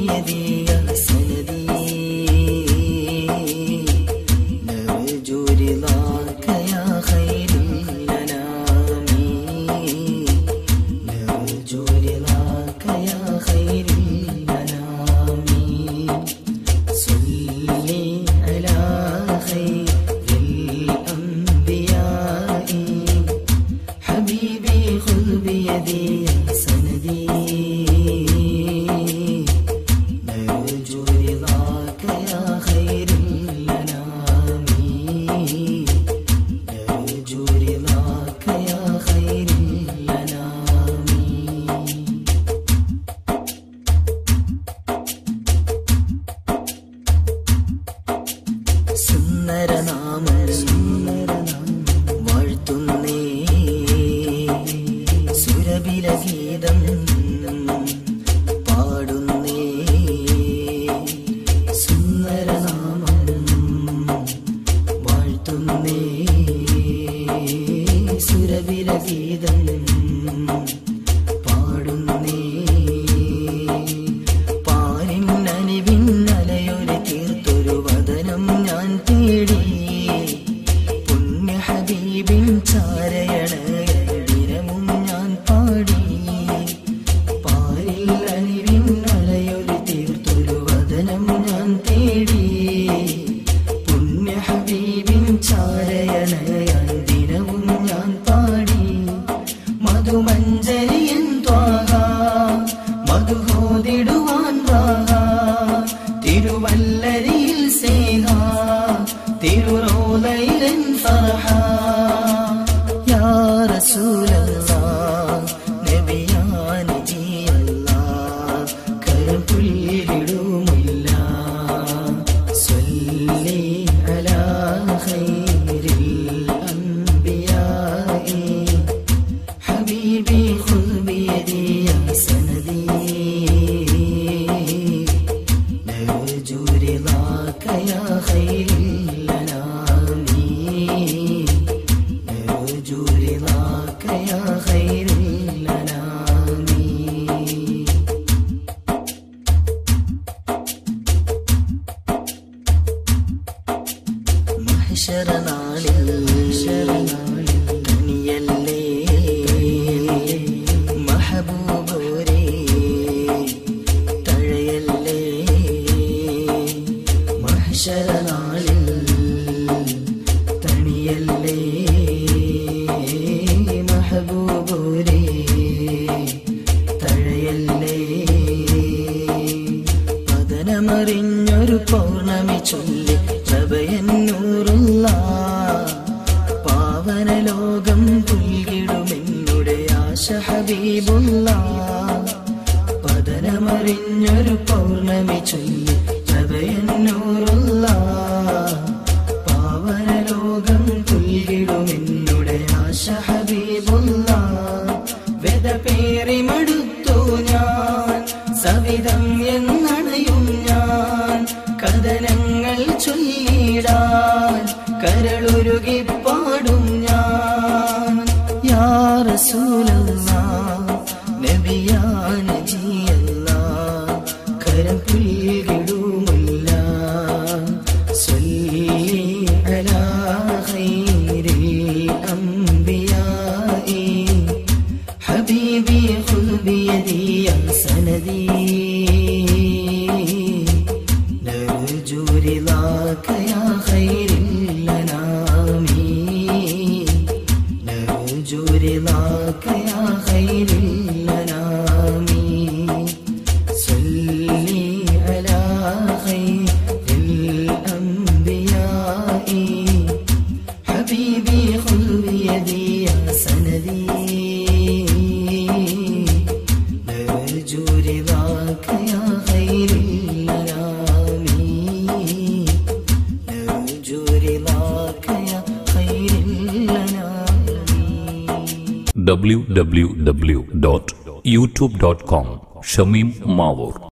بيدي يا سندي نرجو رضاك يا خير الأنام نرجو رضاك يا خير الأنام صلي على خير الأنبياء حبيبي خذ بيدي يا سندي نرجو رضاك يا خير الأنام نرجو رضاك يا خير الأنام സുന്ദരനാമം വാഴ്ത്തുന്നേ സുരബില ഗീതം പാടുന്നേ സുന്ദരനാമം വാഴ്ത്തുന്നേ സുരബില ഗീതം പാടുന്നേ പാരിന്നലിവിന്നലയൊരു തീർത്തൊരു വദനം ഞാൻ തേടി പുണ്യ ഹബീബിൻ ചാരയണ ദിനമും ഞാൻ പാടി പാരിൽ അലിവിന്നലയൊരു തീർത്തൊരു വദനം ഞാൻ തേടി പുണ്യ ഹബീബിൻ ചാരയണ ദിനവും ഞാൻ പാടി മധുമഞ്ജരിയൻ ത്വാഹ മധുഹോദിടുവാൻ വാഹ തിരുവല്ലരിയിൽ സ്നേഹ തിരുറോലയിലൻ ഫർഹ യാ റസൂലല്ലാഹ് നബിയാ നബിയല്ലാഹ് കരം പുല്ലിടുമില്ല സ്വല്ലി അലാ ഖൈരിൽ അംബിയാഇ ഹബീബി ഖുദ് ബിയദി യാ സനദി نرجو رضاك يا خير الأنام نرجو رضاك يا خير الأنام محشر നാളിൽ തനിയല്ലേ മഹബൂബോരേ തഴയല്ലേ മഹ്ശരനാളിൽ തണിയല്ലേ മഹബൂബോരേ തഴയല്ലേ പതനമറിഞ്ഞൊരു പൗർണമി ചൊല്ലി പ്രഭയന്നൂറുള്ള പാവന ലോകം പുൽകിടുമെന്നുടെ ആശ ഹബീബുള്ള പതനമറിഞ്ഞൊരു പൗർണമി ചൊല്ലി പ്രഭയന്നൂറുള്ള പാവന ലോകം പുൽകിടുമെന്നുടെ ആശ ഹബീബുള്ള വെത പേറി മടുത്തു ഞാൻ സവിധം എന്നണയും ഞാൻ കഥനങ്ങൾ ചൊല്ലിടാൻ കരളുരുകി പാടും ഞാൻ യാ റസൂലല്ലാഹ് നബിയാ നബിയല്ലാഹ് കരം പുൽകിടുമില്ല സ്വല്ലി അലാ ഖൈരിൽ അംബിയാഇ ഹബീബി ഖുദ് ബിയദി യാ സനദി നർജു റിളാക യാ ഖൈരിൽ അനാമി നർജു റിളാക യാ ഖൈരിൽ അനാമി صلي على خير الأنبياء حبيبي خذ بيدي يا سندي نرجو رضاك يا خير الأنام نرجو رضاك يا خير الأنام www.youtube.com ഷമീം മാവൂർ